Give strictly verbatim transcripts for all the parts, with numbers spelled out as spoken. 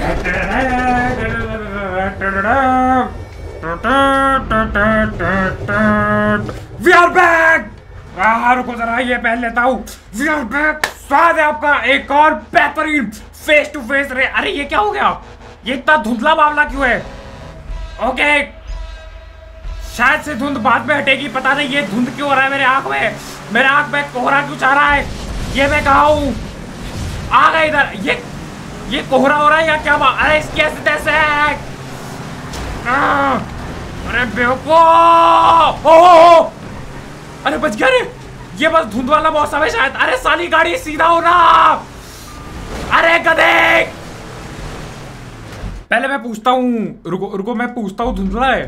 We are back. रुको जरा ये पहन लेता हूँ। We are back. स्वागत है आपका एक और बेहतरीन फेस टू फेस रे। अरे ये क्या हो गया? ये इतना धुंधला मामला क्यों है? ओके शायद से धुंध बाद में हटेगी, पता नहीं ये धुंध क्यों हो रहा है मेरे आंख में। मेरे आंख में कोहरा क्यों चाह रहा है? ये मैं कहा हूँ आ गए इधर। ये ये कोहरा हो रहा है या क्या? अरे इसकी ऐसे तैसे है। अरे बेवकूफ। अरे बच गया रे। ये बस धुंध वाला मौसम है शायद। अरे साली गाड़ी सीधा हो ना। अरे गधे। पहले मैं पूछता हूँ, रुको रुको मैं पूछता हूँ धुंधला है?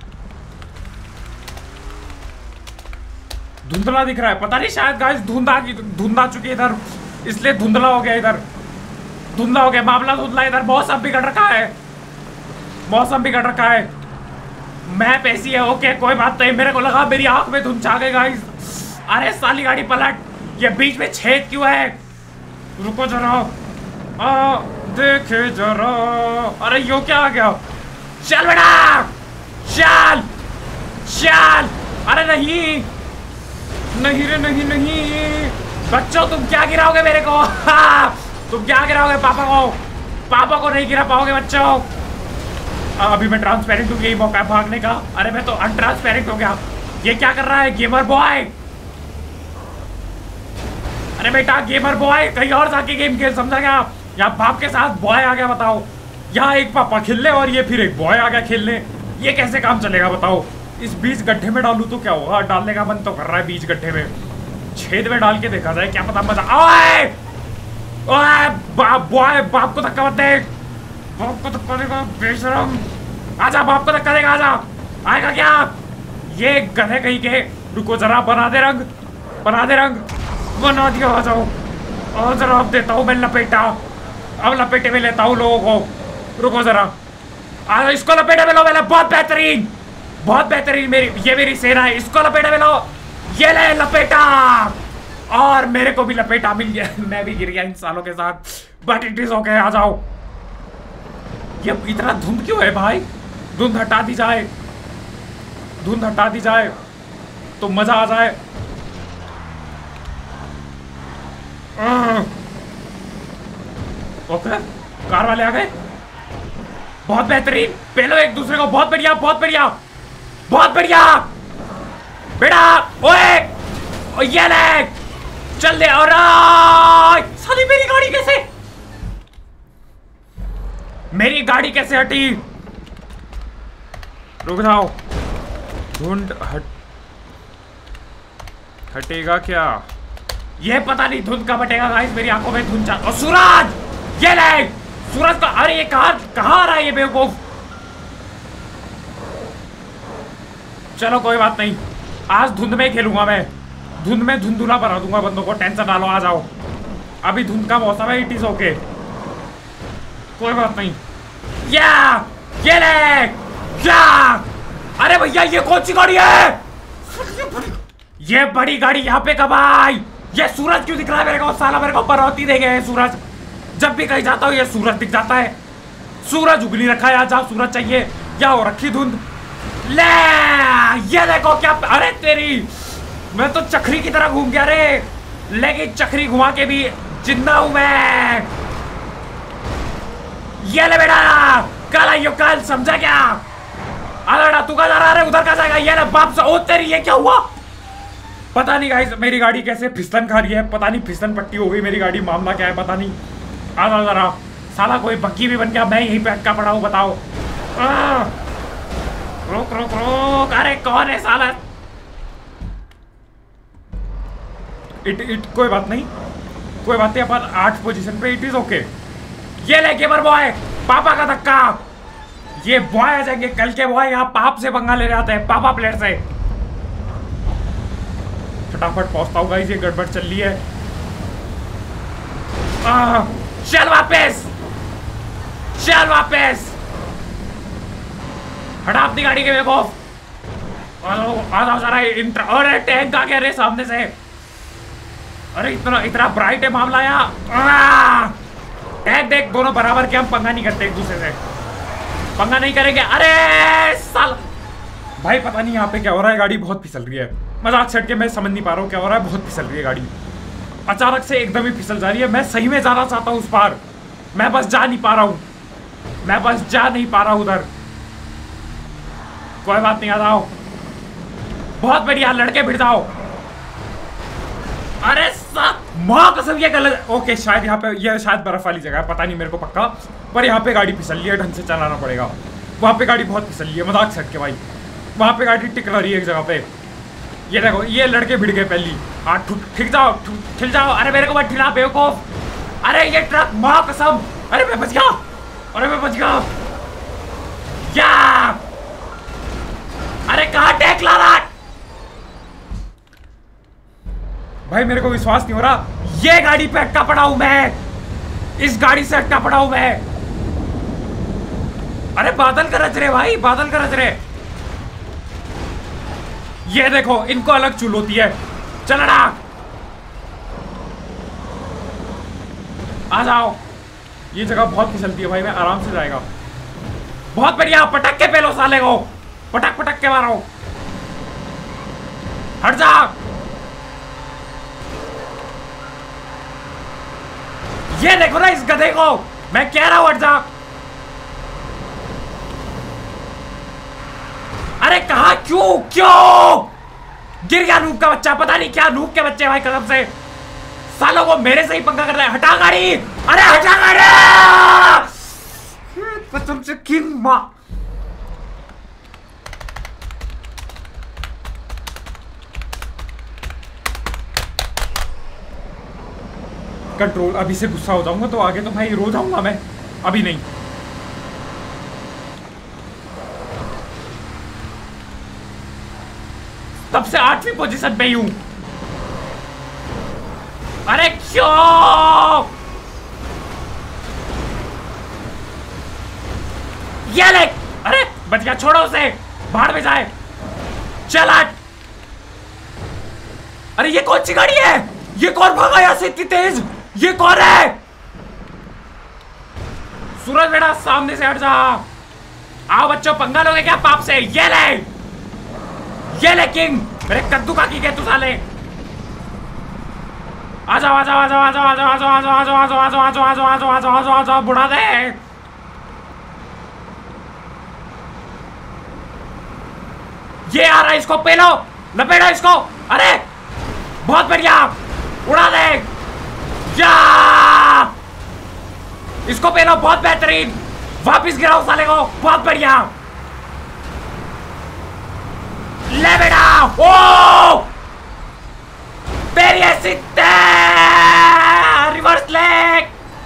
धुंधला दिख रहा है, पता नहीं शायद गाइस धुंध आ गई, धुंध आ चुकी है इधर, इसलिए धुंधला हो गया इधर। धुंधला हो गया मामला, धुंधला इधर। मौसम बिगड़ रखा है, मौसम बिगड़ रखा है। मैप ऐसी है। ओके कोई बात नहीं। मेरे को लगा मेरी आंख में धुंध छा गई गाइस। अरे साली गाड़ी पलट। ये बीच में छेद क्यों है? रुको जरा आ, देखे जरा। अरे यो क्या आ गया? चल बेटा चल चल। अरे नहीं नहीं रे नहीं नहीं। बच्चों तुम क्या गिराओगे मेरे को? तुम क्या गिराओगे पापा को? पापा को नहीं गिरा पाओगे बच्चों। अभी मैं ट्रांसपेरेंट हूँ, यही मौका है भागने का। अरे मैं तो अनट्रांसपेरेंट हो गया। ये क्या कर रहा है गेमर बॉय? अरे बेटा गेमर बॉय कहीं और जाके गेम खेल, समझा क्या? यहाँ बाप के साथ बॉय आ गया बताओ। यहाँ एक पापा खेलने और ये फिर एक बॉय आ गया खेलने। ये कैसे काम चलेगा बताओ? इस बीच गड्ढे में डालूं तो क्या होगा? डालने का मन तो कर रहा है बीच गड्ढे में। छेद में डाल के देखा जाए, क्या पता मजा। ओए ओए बाप बॉय, बाप को धक्का मत दे। बाप को धक्का देगा बेशरम। आजा बाप को धक्का देगा, आजा। आएगा क्या ये गधे कहीं के? रुको जरा बना दे रंग, बना दे रंग। बना दिया, आ जाओ। और जरा अब देता हूँ मैं लपेटा। अब लपेटे में लेता हूँ लोगों को। रुको जरा आ, इसको लपेटे में लो। मैंने बहुत बेहतरीन, बहुत बेहतरीन। मेरी ये मेरी सेना है। इसको लपेटे में लो। ये ले लपेटा। और मेरे को भी लपेटा मिल गया। मैं भी गिर गया इन सालों के साथ, बट इट इज ओके। आ जाओ। ये इतना धुंध क्यों है भाई? धुंध हटा दी जाए, धुंध हटा दी जाए तो मजा आ जाए। ओके कार वाले आ गए। बहुत बेहतरीन। पहलो एक दूसरे को। बहुत बढ़िया बहुत बढ़िया बहुत बढ़िया बेटा। ओए ओ ये ले चल दे। और साली मेरी गाड़ी कैसे, मेरी गाड़ी कैसे हटी? रुक जाओ। धुंध हट हटेगा क्या? ये पता नहीं धुंध कब हटेगा गाइस। मेरी आंखों में धुंध। और सूरज ये ले सूरज का। अरे ये कहां कहां आ रहा है ये बेवकूफ? चलो कोई बात नहीं, आज धुंध में खेलूंगा मैं। धुंध में धुंधुला बना दूंगा बंदों को। टेंशन ना लो, आ जाओ। अभी धुंध का मौसम है, इट इज ओके। कोई बात नहीं। या ये ले क्या? अरे भैया ये कौन सी गाड़ी है? ये बड़ी गाड़ी यहाँ पे कब आई? ये सूरज क्यों दिख रहा है मेरे को? साला मेरे को पनौती दे गए सूरज। जब भी कहीं जाता हूँ ये सूरज दिख जाता है। सूरज उगली रखा है, जहाँ सूरज चाहिए क्या हो रखी धुंध। ले ये देखो क्या। अरे तेरी, मैं तो चक्री की तरह घूम गया रे। लेकिन चक्री घुमा के भी जिंदा हूं मैं। ये ले बेटा कल आइयो कल, समझा क्या? अरे तू कहा जा रहा है? उधर का जाएगा। ये ले बाप से। ओ तेरी ये क्या हुआ? पता नहीं गाइस मेरी गाड़ी कैसे फिसलन खा रही है। पता नहीं फिसलन पट्टी हो गई मेरी गाड़ी। मामला क्या है पता नहीं। आ जाओ जरा। साला कोई बग्गी भी बन गया, मैं यहीं पे अटका पड़ा हूँ बताओ। रोक रोक रोक। अरे कौन है साला? इट इट कोई बात नहीं, कोई बात नहीं। अपन आठ पोजीशन पे, इट इज ओके। ये ले गेमर बॉय, पापा का धक्का। ये बॉय आ जाएंगे कल के बॉय, यहाँ पाप से पंगा ले जाते हैं, पापा प्लेयर से। फटाफट पहुंचता हूँ गाइस, ये गड़बड़ चल रही है। आ, चल वापस, चल वापस। हटा अपनी गाड़ी के बेवकूफ। आ जाओ जरा। इंटर और टैंक आ गया रे सामने से। अरे इतना इतना ब्राइट है मामला यहाँ। टैग देख, दोनों बराबर के, हम पंगा नहीं करते एक दूसरे से, पंगा नहीं करेंगे। अरे साल भाई पता नहीं यहाँ पे क्या हो रहा है, गाड़ी बहुत फिसल रही है। मजाक छट के मैं समझ नहीं पा रहा हूँ क्या हो रहा है, बहुत फिसल रही है गाड़ी, अचानक से एकदम ही फिसल जा रही है। मैं सही में जाना चाहता हूँ उस पार, मैं बस जा नहीं पा रहा हूँ, मैं बस जा नहीं पा रहा हूँ उधर। कोई बात नहीं, आ जाओ, बहुत बढ़िया, लड़के भिड़ जाओ। अरे माँ कसम ये गलत, ओके शायद यहाँ पे, ये शायद बर्फ वाली जगह है, पता नहीं मेरे को पक्का, पर यहाँ पे गाड़ी फिसल रही है, ढंग से चलाना पड़ेगा। वहाँ पे गाड़ी बहुत फिसल रही है, मजाक छट के भाई, वहाँ पे गाड़ी टिक रही है एक जगह पे। ये देखो ये लड़के भिड़ गए पहली, हाँ ठीक जाओ ठिल जाओ। अरे मेरे को मत ठिला बेवकूफ, अरे ये ट्रक, माँ कसम, अरे मैं बच गया, अरे मैं बच गया क्या? अरे कहाँ टैक ला रहा भाई, मेरे को विश्वास नहीं हो रहा, ये गाड़ी पे अटका पड़ा हूं मैं, इस गाड़ी से अटका पड़ा हूं मैं। अरे बादल गरज रहे भाई, बादल गरज रहे। ये देखो इनको अलग चुल होती है, चलना आ जाओ। ये जगह बहुत फिसलती है भाई, मैं आराम से जाएगा। बहुत बढ़िया, पटक के पेलो साले को, पटक पटक के मारो, हट जा। ये देखो ना इस गधे को, मैं कह रहा हूं हट जा। अरे कहा, क्यों क्यों गिर गया नूब का बच्चा, पता नहीं क्या नूब के बच्चे भाई, कसम से सालों को मेरे से ही पंगा कर रहा है। हटा गाड़ी, अरे हटा गाड़ी, कसम से किंग मां। कंट्रोल, अभी से गुस्सा हो जाऊंगा तो आगे तो भाई रो जाऊंगा मैं, अभी नहीं। तब से आठवीं पोजीशन पे ही हूं। अरे क्यों, ये ले, अरे बच गया, छोड़ो उसे, बाहर में जाए, चल हट। अरे ये कौन सी गाड़ी है, ये कौन भागा यहां से इतनी तेज, ये कौन है? सूरज बेटा सामने से हट जा। आओ बच्चों, पंगा लोगे क्या पाप से? ये ले, ये ले किंग, मेरे कद्दू का की गए तू साले। आ जाओ आ जाओ आ जाओ आ जाओ आ जाओ आ जाओ आ जाओ आ जाओ आ जाओ आ जाओ आ जाओ आ जाओ आ जाओ आ जाओ आ जाओ, बुढ़ा दे। ये आ रहा है, इसको पेलो, लपेटो इसको। अरे बहुत बढ़िया, उड़ा दे, या इसको पेलो, बहुत बेहतरीन, वापिस गिराओ साले को, बहुत बढ़िया। ले बेटा, ओ तेरी ऐसी रिवर्स लेग।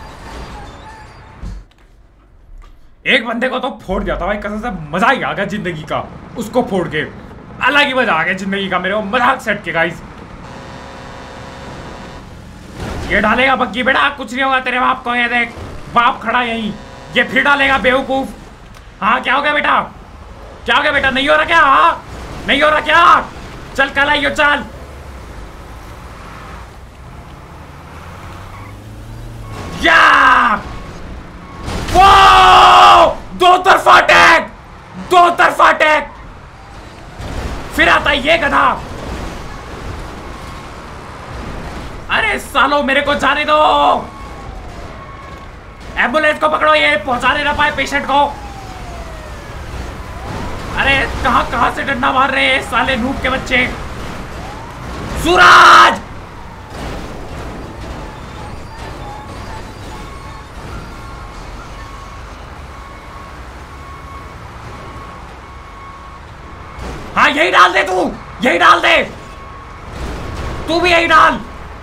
एक बंदे को तो फोड़ दिया था भाई, कसम से मजा ही आ गया जिंदगी का, उसको फोड़ के अलग ही मजा आ गया जिंदगी का, मेरे को मजाक सेट के गाइस। ये डालेगा बग्गी बेटा, कुछ नहीं होगा तेरे बाप को, ये देख बाप खड़ा यहीं, ये फिर डालेगा बेवकूफ। हाँ क्या हो गया बेटा, क्या हो गया बेटा, नहीं हो रहा क्या? हाँ नहीं हो रहा क्या? चल कल आइयो, चल या वो दो तरफा अटैक, दो तरफा अटैक, फिर आता ये गधा। अरे सालो मेरे को जाने दो, एम्बुलेंस को पकड़ो, ये पहुंचाने ना पाए पेशेंट को। अरे कहां कहां से डंडा मार रहे हैं साले नूब के बच्चे। सूरज हाँ यही डाल दे, तू यही डाल दे, तू भी यही डाल।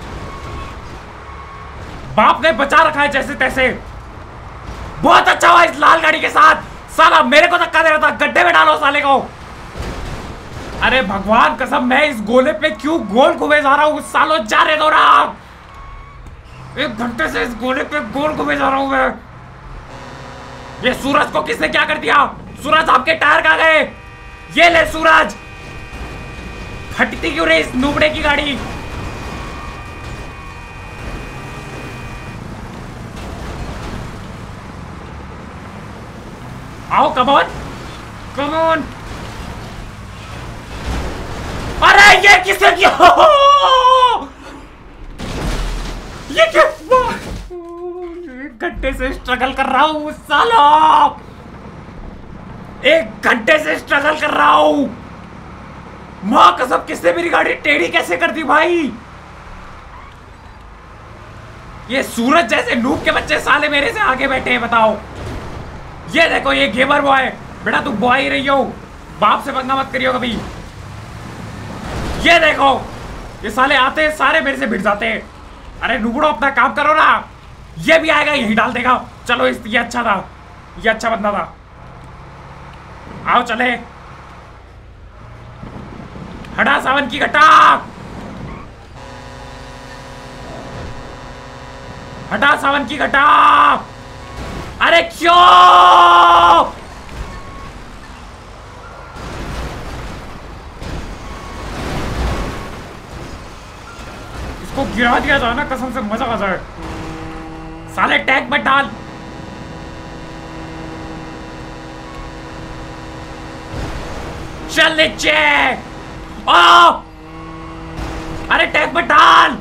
बाप ने बचा रखा है जैसे तैसे, बहुत अच्छा हुआ इस लाल गाड़ी के साथ। साला मेरे को धक्का दे रहा था, गड्ढे में डालो साले को। अरे भगवान कसम, मैं इस गोले पे क्यों गोल घूमे जा रहा हूँ सालो, जा रहे दो ना, एक घंटे से इस गोले पे गोल घूमे जा रहा हूँ मैं। ये सूरज को किसने क्या कर दिया? सूरज आपके टायर कहाँ गए? ये ले सूरज, फटती क्यों रे इस नूबड़े की गाड़ी? आओ कम ऑन कम ऑन। अरे ये किसने किया? ये क्या? एक घंटे से स्ट्रगल कर रहा हूँ साला, एक घंटे से स्ट्रगल कर रहा हूँ। माँ कसम किसने मेरी गाड़ी टेढ़ी कैसे कर दी भाई? ये सूरज जैसे नूब के बच्चे साले मेरे से आगे बैठे हैं, बताओ। ये देखो ये गेमर बॉय, बेटा तू बॉय ही रही हो, बाप से पंगा मत करियो कभी। ये देखो ये साले आते हैं सारे मेरे से भिड़ जाते हैं। अरे नुबड़ो अपना काम करो ना, ये भी आएगा यही डाल देगा। चलो इस ये अच्छा था, ये अच्छा बंदा था। आओ चले, हटा सावन की घटा, हटा सावन की घटा। अरे क्यों? इसको गिरा दिया जाए ना, कसम से मजा आ जाए। साले टैग मत डाल। चल नीचे। ओ अरे टैग मत डाल।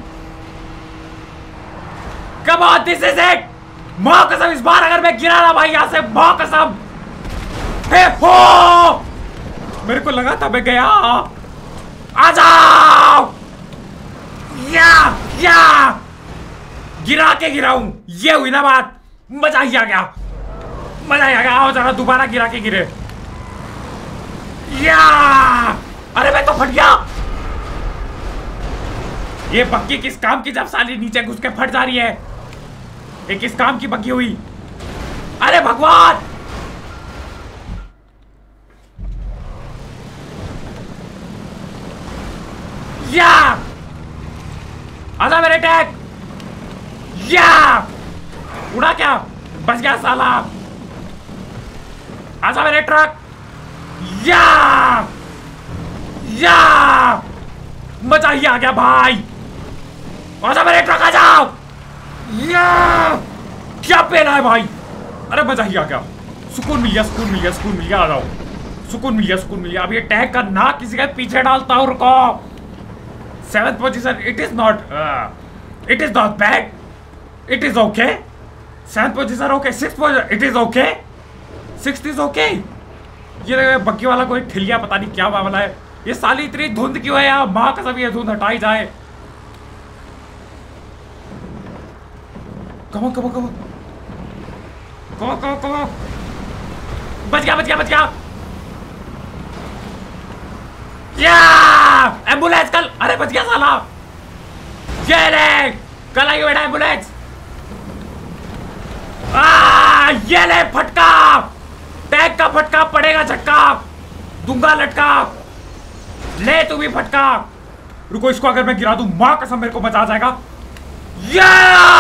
Come on, this is it. मां कसम इस बार अगर मैं गिरा ना भाई यहां से, मां कसम। हे हो, मेरे को लगा था मैं गया। आ जाओ। या या गिरा के गिराऊं, ये हुई ना बात। मजा ही आ गया, मजा ही आ गया। आओ जरा दोबारा गिरा के गिरे। या अरे मैं तो फट गया। ये बग्गी किस काम की, जब साली नीचे घुस के फट जा रही है। ये किस काम की बग्गी हुई? अरे भगवान, या आजा मेरे टैग। या उड़ा क्या, बच गया साला। आजा मेरे ट्रक। या या मजा ही आ गया भाई। आजा मेरे ट्रक, आ जाओ। या क्या पहना है भाई। अरे मजा ही आ गया, सुकून मिल गया, सुकून मिल गया, सुकून मिल गया। आ जाओ, सुकून मिल गया, सुकून मिल गया। अब ये टैग का नाक किसी के पीछे डालता हूं। रुको, seventh position, it is not it is not bad, it is okay. Seventh position okay, six position it is okay, six is okay. ये बग्गी वाला कोई ठिलिया पता नहीं क्या मामला है। ये साली इतनी धुंध क्यों है यार? माँ कसम ये धुंध हटाई जाए। कमो कमो कमो कमो कमो कमो। बच गया बच गया बच गया। या एम्बुलेंस कल। अरे बच गया साला। ये ले कल आई बेटा एम्बुलेंस। आ ये ले फटका, टैग का फटका पड़ेगा, झटका दूंगा लटका। ले तू भी फटका। रुको, इसको अगर मैं गिरा दूं मां कसम मेरे को मजा आ जाएगा। या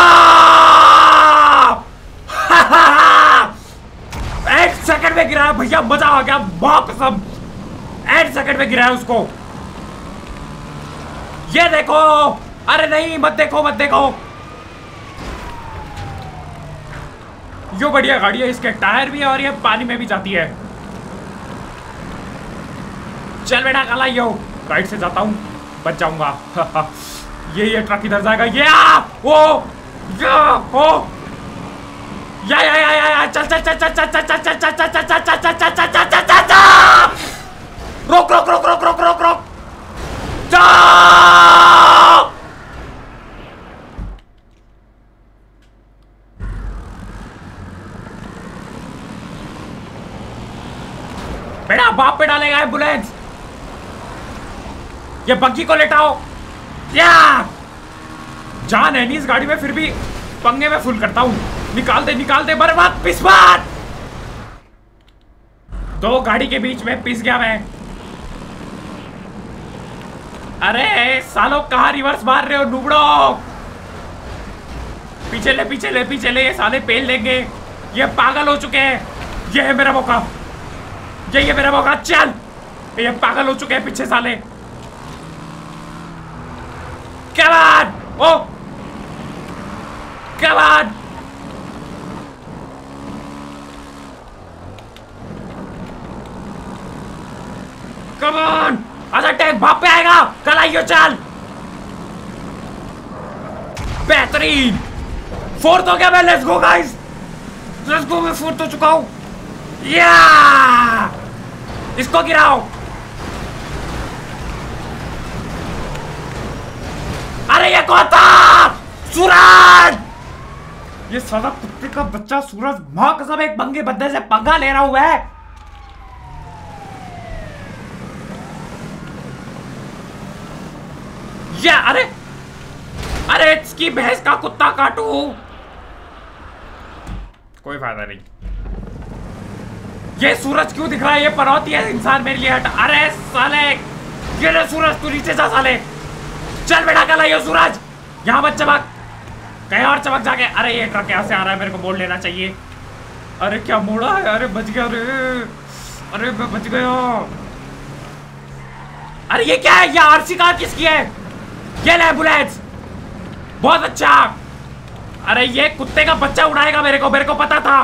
एक सेकंड में गिराया भैया, मजा आ गया मां कसम। एक सेकंड में गिराया उसको। ये देखो, अरे नहीं मत देखो मत देखो। यो बढ़िया गाड़ी है, इसके टायर भी है और ये पानी में भी जाती है। चल बेटा कल आइयो, राइट से जाता हूँ, बच जाऊंगा। ये ये ट्रक इधर जाएगा। ये ओ या ओ या या या या चल चल चल चल चल चल चल चल चल चल चल चल चल चल चल चल चल चल चल। रोक रोक रोक रोक रोक रोक रोक। बेटा बाप पे डालेगा एम्बुलेंस। ये बग्गी को लेटाओ। या जान है नहीं इस गाड़ी में, फिर भी पंगे में फुल करता हूं। निकाल दे निकाल दे, बर्बाद पिस बात। दो गाड़ी के बीच में पिस गया मैं। अरे सालों कहां रिवर्स मार रहे हो नुबड़ो? पीछे ले पीछे ले पीछे ले, ये साले पेल लेंगे। ये पागल हो चुके हैं। ये है मेरा मौका, ये ये मेरा मौका। चल, ये पागल हो चुके हैं पीछे साले। Come on! Oh! Come on! Come on, आजा टैंक बाप पे आएगा, कल आइयो चल। बेहतरीन, फोर्थ हो गया मैं, let's go guys, let's go, मैं फोर्थ हो चुका हूं। या इसको गिराओ। अरे ये कौन था? सूरज! ये साला कुत्ते का बच्चा सूरज, मां कसम एक बंगे बंदे से पंगा ले रहा हुआ है। ये अरे अरे इसकी भैंस का कुत्ता काटू, कोई फायदा नहीं। ये सूरज क्यों दिख रहा है? ये पनौती है इंसान मेरे लिए। हट, अरे साले ये ले सूरज, तू नीचे जा साले। चल बेटा कल आइयो सूरज, यहाँ मत चमक, कहीं और चमक जाके। अरे ये ट्रक यहाँ से आ रहा है, मेरे को मोड़ लेना चाहिए। अरे क्या मोड़ा है? अरे बच गया रे, अरे मैं बच गया। अरे ये क्या है? ये आरसी कार किसकी है? ये ले एम्बुलेंस, बहुत अच्छा। अरे ये कुत्ते का बच्चा उड़ाएगा मेरे को, मेरे को पता था।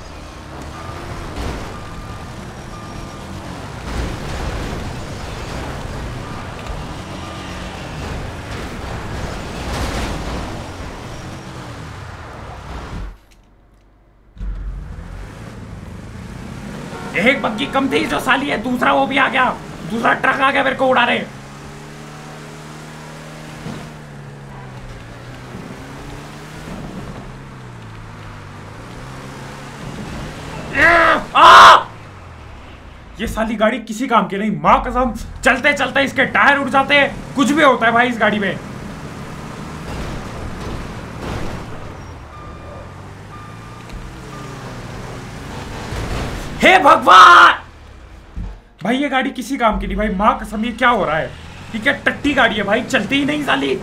एक बग्गी कम थी जो साली है, दूसरा वो भी आ गया, दूसरा ट्रक आ गया मेरे को उड़ा रहे। आ! ये साली गाड़ी किसी काम की नहीं, मां कसम। चलते चलते इसके टायर उड़ जाते हैं, कुछ भी होता है भाई इस गाड़ी में। हे भगवान भाई, ये गाड़ी किसी काम की नहीं भाई, मां कसम। ये क्या हो रहा है? ठीक है, टट्टी गाड़ी है भाई, चलती ही नहीं साली।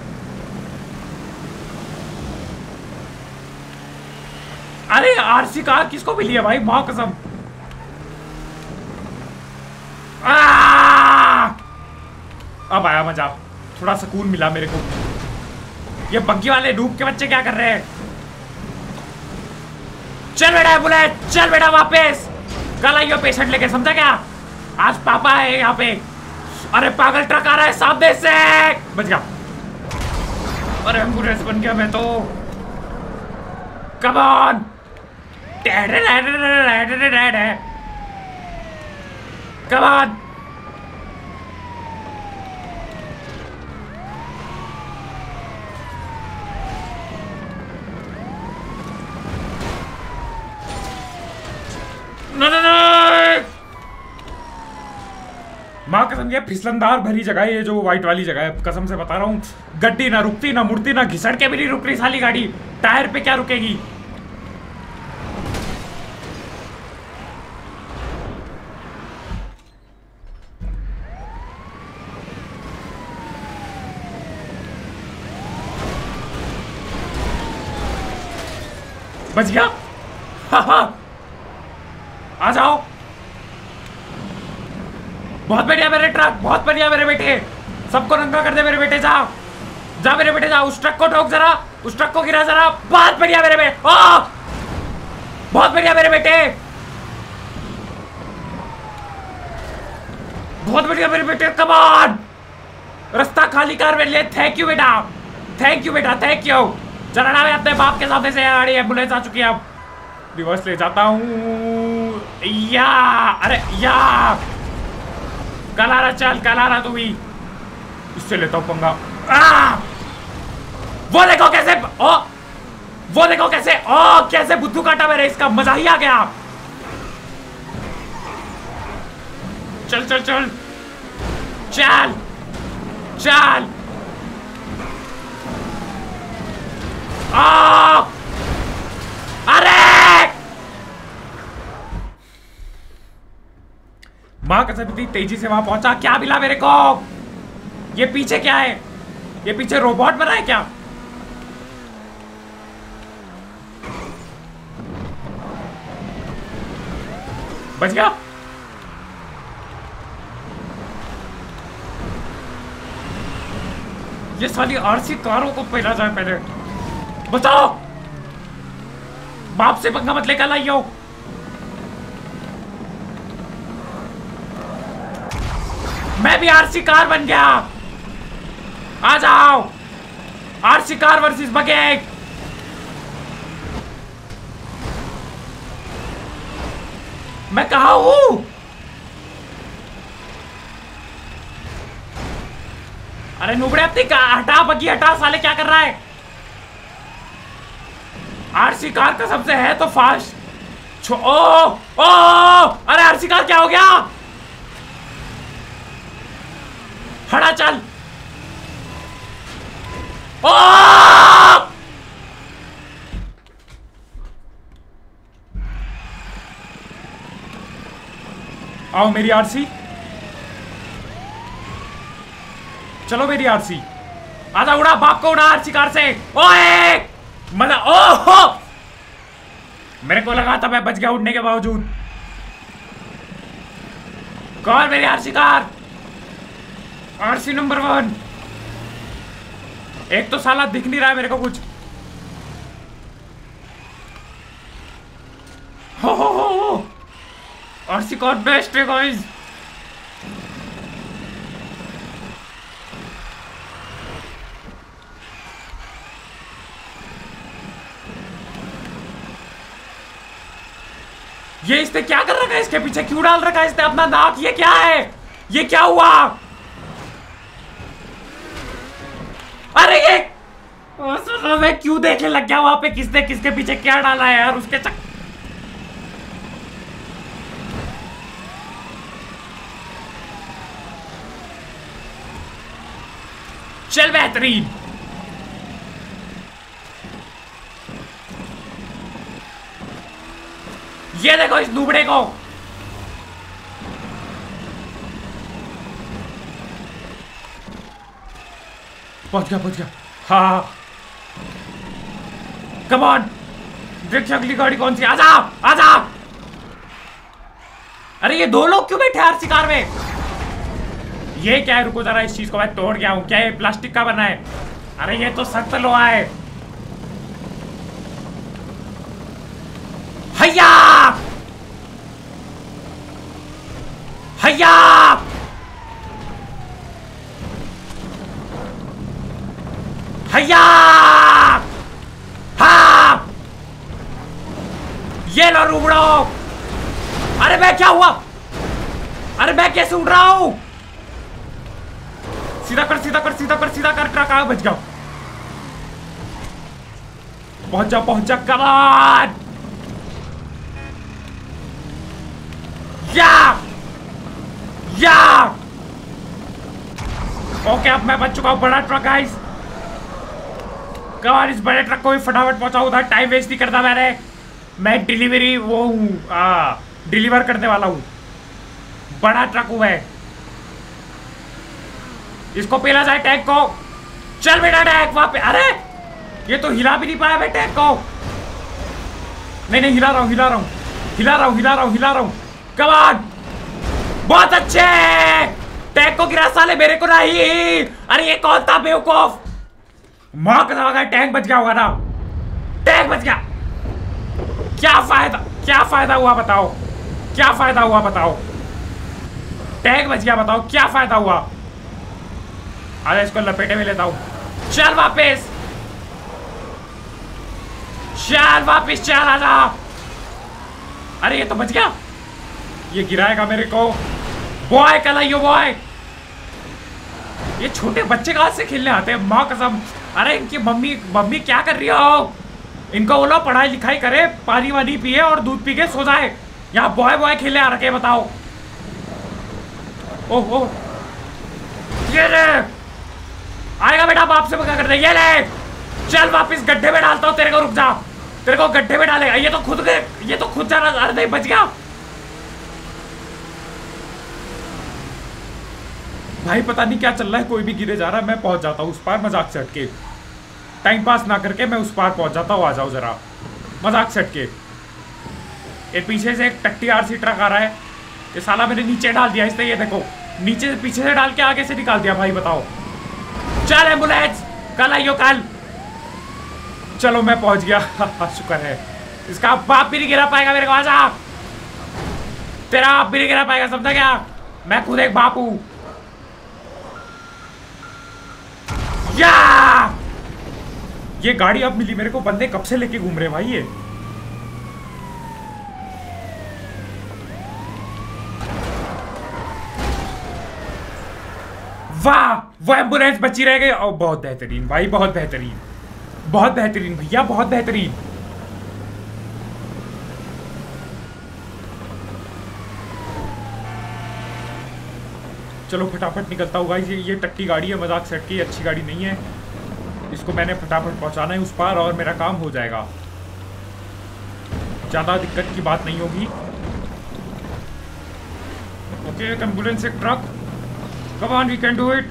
अरे आरसी कार किसको मिली है भाई, मां कसम। अब आया मजा, थोड़ा सुकून मिला मेरे को। ये बग्गी वाले डूब के बच्चे क्या कर रहे हैं? चल बेटा एम्बुलेंस, चल बेटा वापस, कल आइयो पेशेंट लेके, समझा क्या? आज पापा है यहाँ पे। अरे पागल ट्रक आ रहा है सामने से, बच गया। अरे एम्बुलेंस बन गया मैं तो। Come on, come on. माँ कसम, ये फिसलनदार भरी जगह है, ये जो व्हाइट वाली जगह है, कसम से बता रहा हूँ। गड्डी ना रुकती, ना मुड़ती, ना घिसड़ के भी नहीं रुक रही साली गाड़ी। टायर पे क्या रुकेगी? बच गया। हा हा, आ जाओ। बहुत बढ़िया मेरे ट्रक, बहुत बढ़िया मेरे बेटे, सबको नंगा कर दे मेरे बेटे। जा जा मेरे बेटे जा, उस ट्रक को ठोक जरा, उस ट्रक को गिरा जरा। बहुत बढ़िया मेरे बेटे, ओ बहुत बढ़िया मेरे बेटे, बहुत बढ़िया मेरे बेटे। कम ऑन, रास्ता खाली कर मेरे लिए। थैंक यू बेटा, थैंक यू बेटा, थैंक यू। चला ना, मैं अपने बाप के सामने से गाड़ी, एम्बुलेंस आ चुकी है। अब रिवर्स ले जाता हूँ। या अरे या कल आ रहा, चल कल आ रहा तू भी। इससे लेता हूँ पंगा। आ! वो देखो कैसे, ओ वो देखो कैसे, ओ कैसे बुद्धू काटा मेरे, इसका मजा ही आ गया। चल चल चल चल चल। आ! अरे माँ कसम, इतनी तेजी से वहां पहुंचा, क्या मिला मेरे को? ये पीछे क्या है? ये पीछे रोबोट बना है क्या? बच गया। ये साली आरसी कारों को पहला जाए पहले। बचाओ, बाप से पंगा मत लेकर लाइयो। मैं भी आरसी कार बन गया। आ जाओ, आरसी कार वर्सेस बगेग। मैं कहा हूं? अरे नुबड़े अपनी हटा, बगी हटा, साले क्या कर रहा है? आरसी कार का सबसे है तो फास्ट। छो ओ ओ अरे आरसी कार क्या हो गया? हटा चल। ओ आओ मेरी आरसी, चलो मेरी आरसी। आजा, उड़ा बाप को, उड़ा आरसी कार से। ओए मजा, ओहो मेरे को लगा था मैं बच गया उड़ने के बावजूद। कौन मेरी RC car? RC number one. एक तो साला दिख नहीं रहा है मेरे को कुछ। हो हो हो हो आरसी कार बेस्ट है गाइस। ये इसने क्या कर रखा है? इसके पीछे क्यों डाल रखा है इसने अपना नाक? ये क्या है? ये क्या हुआ? अरे ये मैं क्यों देखने लग गया वहां पे किसने किसके पीछे क्या डाला है यार? उसके चक... चल बेहतरीन। ये देखो इस नुबड़े को। पहुंच गया, पहुंच गया। हाँ कम ऑन, देख अगली गाड़ी कौन सी। आजा आजा। अरे ये दो लोग क्यों बैठे आरसी कार में? ये क्या है? रुको जरा, इस चीज को मैं तोड़ गया हूं। क्या ये प्लास्टिक का बना है? अरे ये तो सख्त लोहा है। हैया हैया हैया। हाँ ये लो रुबड़ो। अरे मैं क्या हुआ? अरे मैं कैसे उड़ रहा हूं? सीधा कर, सीधा कर, सीधा कर, सीधा कर। ट्रक आ, बच गया। पहुंच जा, पहुंच जा। Come on. Yeah yeah okay, अब मैं बच चुका हूं। बड़ा ट्रक गाइस। कम ऑन, इस बड़े ट्रक को भी फटाफट पहुंचाओ उधर। टाइम वेस्ट नहीं करता मैंने। मैं डिलीवरी वो हूं, डिलीवर करने वाला हूं। बड़ा ट्रक हुआ है। इसको पेला जाए टैंक को। चल बेटा टैंक वहां पे। अरे ये तो हिला भी नहीं पाया मैं टैंक को। नहीं नहीं, हिला रहा हूं, हिला रहा हूं, हिला रहा हूं, हिला रहा हूं, हिला रहा हूं। कम ऑन, बहुत अच्छे। टैंक को गिरा साले, मेरे को नहीं। अरे ये कौन था बेवकूफ? मां कसम, अगर टैंक बच गया होगा ना। टैंक बच गया। क्या फायदा, क्या फायदा हुआ बताओ? क्या फायदा हुआ बताओ? टैंक बच गया, बताओ क्या फायदा हुआ? अरे इसको लपेटे में लेता हूं। चल वापस, चल वापस, चल आजा। अरे ये तो बच गया। ये गिराएगा मेरे को। बॉय कलाइयो बॉय। ये छोटे बच्चे कहां से खेलने आते हैं? माँ कसम। अरे इनकी मम्मी मम्मी क्या कर रही हो? इनको बोलो पढ़ाई लिखाई करे, पानी वानी पिए और दूध पी के सो जाए। यहाँ बॉय बॉय खेलने आ रखे, बताओ। ओह ओह, ये ले आएगा बेटा, बाप से पका कर दे। ये ले, चल वापिस गड्ढे में डालता हूँ तेरे को। रुक जा, तेरे को गड्ढे में डालेगा। ये तो खुद ये तो खुद जाना। अरे नहीं, बच गया भाई। पता नहीं क्या चल रहा है, कोई भी गिरे जा रहा है। मैं पहुंच जाता हूँ उस पार, मजाक से हटके। टाइम पास ना करके मैं उस पार पहुंच जाता हूँ। आ जाओ जरा, मजाक से हटके। ये पीछे से एक टट्टी आरसी ट्रक आ रहा है। ये साला मैंने नीचे डाल दिया इसने। ये देखो, नीचे से पीछे से डाल के आगे से निकाल दिया भाई, बताओ। चल एम्बुलेंस, कल आइयो कल। चलो मैं पहुंच गया। शुक्र है। इसका बाप भी नहीं गिरा पाएगा मेरे को। आजा, तेरा बाप भी नहीं गिरा पाएगा, समझा क्या? मैं खुद एक बाप हूं। या ये गाड़ी अब मिली मेरे को, बंदे कब से लेके घूम रहे भाई ये। वाह वो एम्बुलेंस बची रह गई। और बहुत बेहतरीन भाई, बहुत बेहतरीन, बहुत बेहतरीन भैया, बहुत बेहतरीन। चलो फटाफट निकलता हूँ गाइस। ये ये टट्टी गाड़ी है, मजाक सेट की, अच्छी गाड़ी नहीं है। इसको मैंने फटाफट पहुंचाना है उस पार और मेरा काम हो जाएगा। ज्यादा दिक्कत की बात नहीं होगी। ओके एक एम्बुलेंस, एक truck, come on we can do it,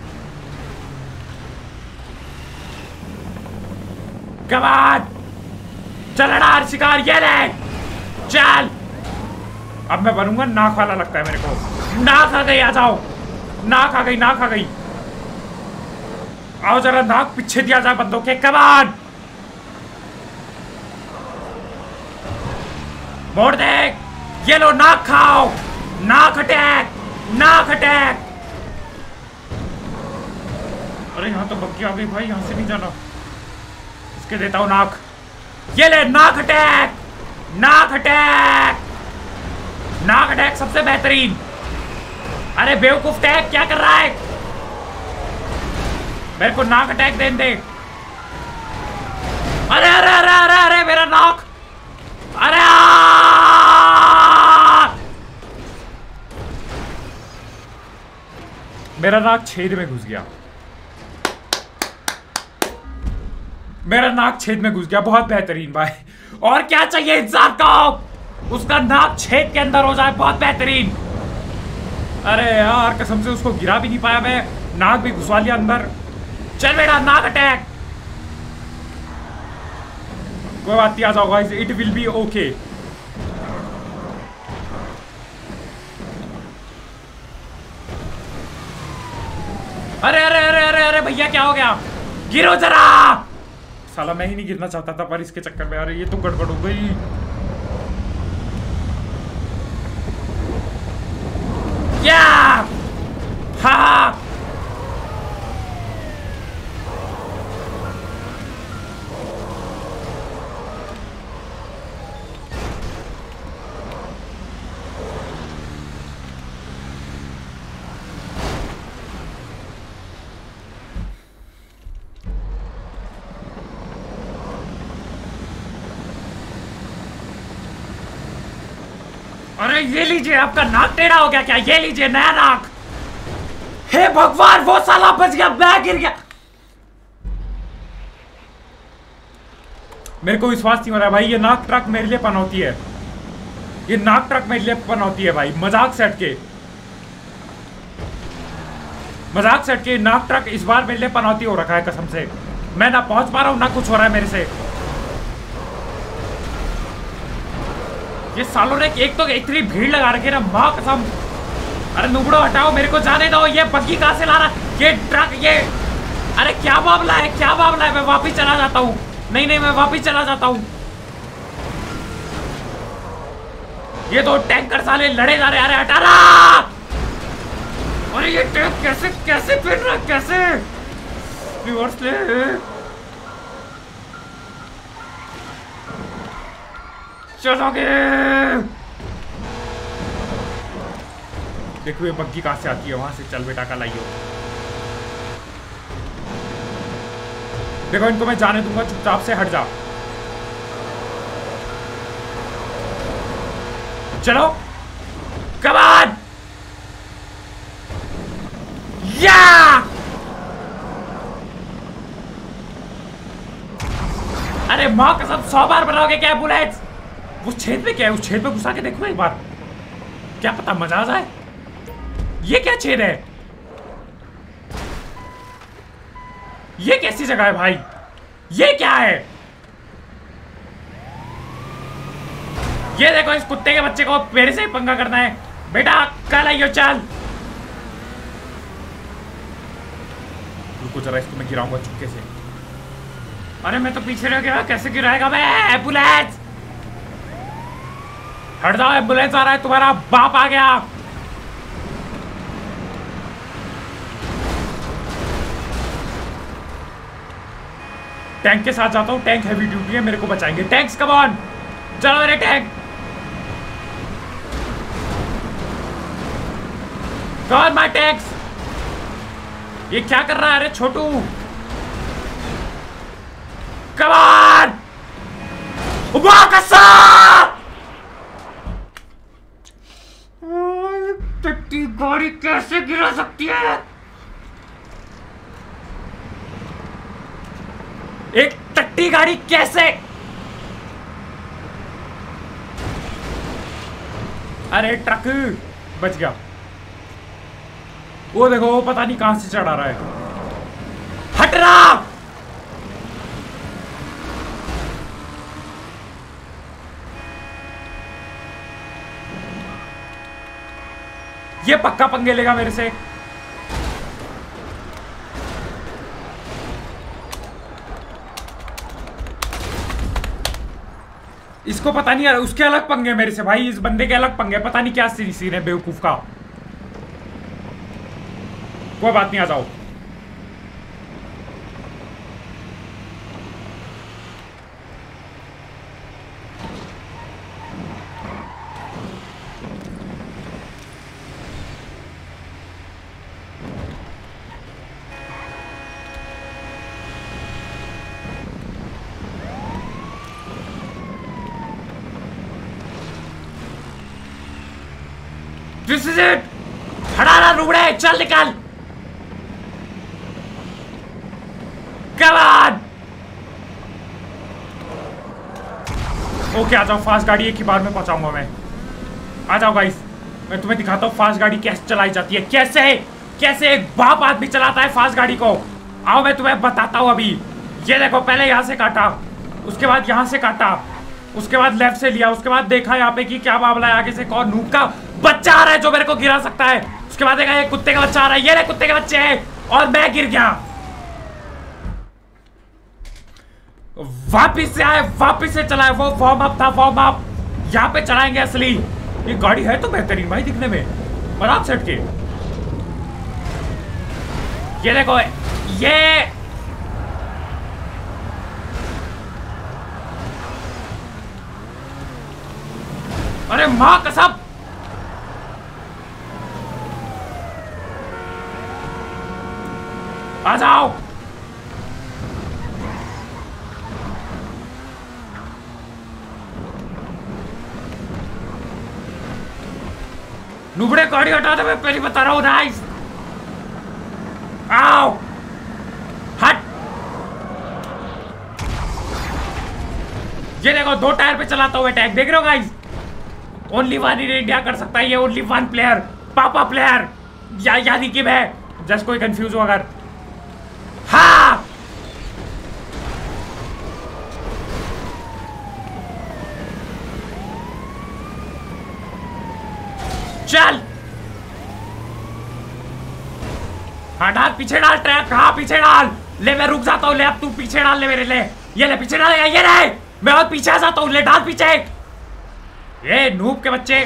come on, चल अड़ार शिकार, ये ले चल। अब मैं बनूंगा नाक वाला, लगता है मेरे को। नाक आ गई, आ जाओ, नाक आ गई, नाक आ गई। आओ जरा नाक पीछे दिया जाए बंदों के, कम ऑन। मोड़ दे, ये लो नाक खाओ, नाक अटैक, नाक अटैक। अरे यहाँ तो बग्गी आ गई भाई, यहाँ से नहीं जाना। इसके देता हूँ नाक, ये ले नाक अटैक, नाक अटैक, नाक अटैक सबसे बेहतरीन। अरे बेवकूफ टैग क्या कर रहा है, मेरे को नाक अटैक देने दे। अरे अरे अरे अरे अरे मेरा नाक, अरे मेरा नाक छेद में घुस गया, मेरा नाक छेद में घुस गया, बहुत बेहतरीन भाई। और क्या चाहिए इंसान को, उसका नाक छेद के अंदर हो जाए, बहुत बेहतरीन। अरे यार कसम से उसको गिरा भी नहीं पाया मैं, नाक भी घुसवा लिया अंदर। चल बेटा नाक अटैक, कोई बात नहीं, आ जाओ guys, it will be okay. अरे अरे अरे अरे अरे भैया क्या हो गया, गिरो जरा। साला मैं ही नहीं गिरना चाहता था पर इसके चक्कर में, अरे ये तो गड़बड़ हो गई। क्या हाँ अरे ये लीजिए, आपका नाक टेढ़ा हो गया क्या, ये लीजिए नया नाक। हे भगवान वो साला बच गया, मैं गिर गया। मेरे को विश्वास नहीं हो रहा भाई, ये नाक ट्रक मेरे लिए पनौती है, ये नाक ट्रक मेरे लिए पनौती है भाई। मजाक सेट के, मजाक सेट के नाक ट्रक इस बार मेरे लिए पनौती हो रखा है कसम से। मैं ना पहुंच पा रहा हूं ना कुछ हो रहा है मेरे से। ये सालों ने एक तो इतनी भीड़ लगा रखी है ना, माँ कसम। अरे नुबड़ो हटाओ, मेरे को जाने दो। ये बग्गी कहाँ से ला रहा है, ये ट्रक, ये अरे क्या मामला है, क्या मामला है। मैं वापिस चला जाता हूँ, नहीं नहीं मैं वापिस चला जाता हूँ। ये तो टैंकर साले लड़े जा रहे, अरे हटा रहा। अरे ये टैंक कैसे कैसे फिर रहा, कैसे रिवर्स ले चलोगे। देखो ये बग्गी कहां से आती है, वहां से चल बेटा का लाइयो। देखो इनको मैं जाने दूंगा, चुपचाप से हट जा। चलो कम ऑन, या अरे मां कसम सौ बार बनाओगे क्या बुलेट्स। उस छेद में क्या है, उस छेद में घुसा के देखो एक बार, क्या पता मजा आ जाए। ये क्या छेद है, ये कैसी जगह है भाई, ये क्या है। ये देखो इस कुत्ते के बच्चे को मेरे से ही पंगा करना है। बेटा कल आइयो, चल। रुको जरा, इसको मैं गिराऊंगा चुपके से। अरे मैं तो पीछे रह गया, कैसे गिराएगा मैं। एम्बुलेंस हट जाओ, एम्बुलेंस आ रहा है, तुम्हारा बाप आ गया। टैंक के साथ जाता हूँ, टैंक हैवी ड्यूटी है, मेरे को बचाएंगे। टैंक्स कम ऑन, चलो मेरे टैंक, कौन माय टैंक्स। ये क्या कर रहा है? अरे छोटू, कम ऑन, टट्टी गाड़ी कैसे गिरा सकती है? एक टट्टी गाड़ी कैसे? अरे ट्रक बच गया। वो देखो, वो पता नहीं कहां से चढ़ा रहा है। हट रहा। ये पक्का पंगे लेगा मेरे से। इसको पता नहीं, उसके अलग पंगे मेरे से भाई, इस बंदे के अलग पंगे, पता नहीं क्या सीन है बेवकूफ का। कोई बात नहीं, आ जाओ। This is it! हटाना रुबड़े, चल निकल। Come on! ओके आ जाओ, फास्ट गाड़ी एक ही बार में पहुंचाऊंगा मैं। आ जाओ गाइस, मैं तुम्हें दिखाता हूँ फास्ट गाड़ी कैसे चलाई जाती है। कैसे कैसे एक बाप आदमी चलाता है फास्ट गाड़ी को। आओ मैं तुम्हें बताता हूँ अभी। ये देखो, पहले यहाँ से काटा, उसके बाद यहाँ से काटा, उसके बाद लेफ्ट से लिया, उसके बाद देखा यहाँ पे कि क्या मामला है, आगे से कौन नूब का बच्चा आ रहा है जो मेरे को गिरा सकता है। उसके बाद देखा ये कुत्ते का बच्चा आ रहा है, ये रे कुत्ते के बच्चे है, और मैं गिर गया। वापिस से आए, वापिस से चलाए, वो वार्म अप था, वार्म अप। यहाँ पे चलाएंगे असली। ये गाड़ी है तो बेहतरीन भाई दिखने में, बराबर सेट के। ये देखो, ये अरे माँ कसम, आ जाओ। नुबड़े गाड़ी हटा दे, मैं पहले बता रहा हूँ। नाइस, आओ, हट। ये देखो, दो टायर पे चलाता हुआ टैंक, देख रहे हो guys. Only one in India कर सकता है ये, ओनली वन प्लेयर, पापा प्लेयर, या यानी कि मैं, जस्ट कोई कंफ्यूज हो अगर। हाँ, चल, हाँ डाल, पीछे डाल ट्रैक, हाँ पीछे डाल। ले मैं रुक जाता हूँ, ले अब तू पीछे डाल, ले मेरे ले, ये ले पीछे डाल, ये रहे, मैं और पीछे आ जाता हूँ, ले डाल पीछे। ये नूब के बच्चे,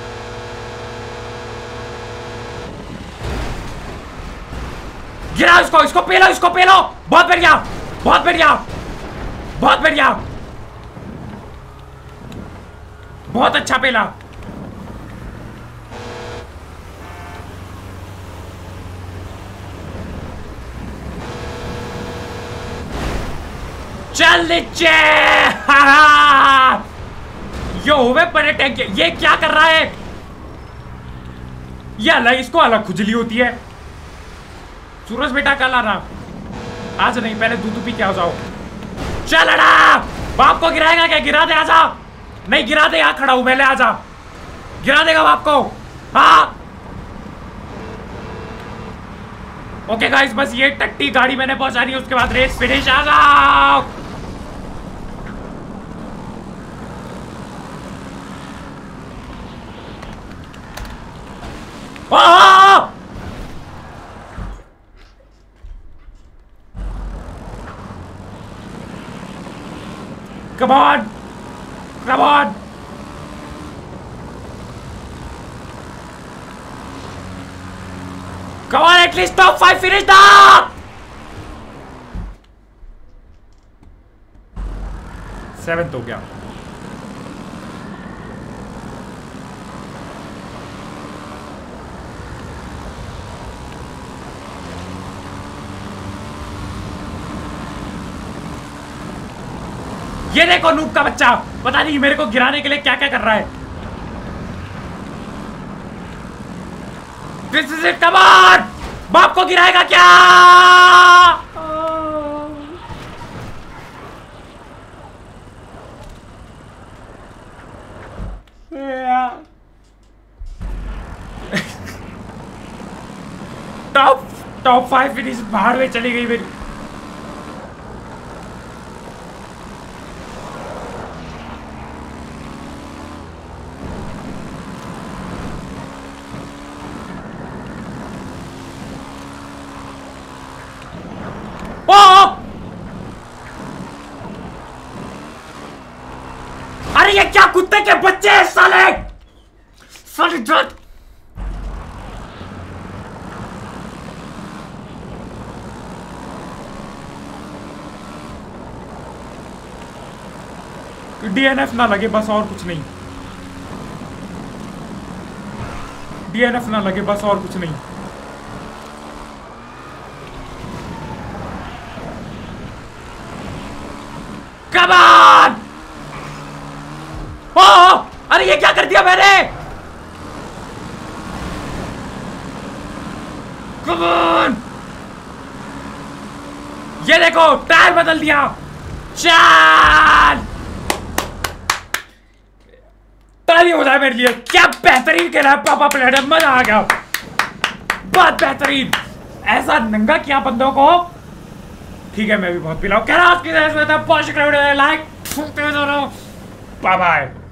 गिरा इसको, इसको पेलो, इसको पेलो। बहुत बढ़िया, बहुत बढ़िया, बहुत बढ़िया, बहुत अच्छा पेला। चल नीचे। यो वे परे टैंक, ये क्या कर रहा है? ये अलग, इसको अलग खुजली होती है। सूरज बेटा कल आना, आज नहीं, पहले दूध पी के आ जाओ। चल अड़ा, बाप को गिराएगा क्या? गिरा दे, आजा। नहीं गिरा दे, यहां खड़ा हूं मैं, ले आजा। गिरा देगा बाप को, हाँ। ओके गाइस, बस ये टट्टी गाड़ी मैंने पहुंचानी है, उसके बाद रेस फिनिश। आ जाओ। Come on! Come on! Come on, at least top five, finish that! Seventh हो गया। ये देखो नूब का बच्चा, पता नहीं मेरे को गिराने के लिए क्या क्या कर रहा है। This is it, come on! बाप को गिराएगा क्या? टॉप टॉप फाइव फिनिश बाहर में चली गई मेरी। ओ! अरे ये क्या कुत्ते के बच्चे हैं साले! साले ड्रग! डीएनएफ ना लगे बस, और कुछ नहीं। डीएनएफ ना लगे बस, और कुछ नहीं। Come on! ओ, अरे ये क्या कर दिया मैंने? Come on! ये देखो टायर बदल दिया। चार ताली हो जाए मेरे लिए। क्या बेहतरीन खेला है पापा प्लेटर, मजा आ गया, बहुत बेहतरीन। ऐसा नंगा किया बंदों को। ठीक है मैं भी बहुत पिलाऊं। कह रहा आज की लाइक बाय बाय।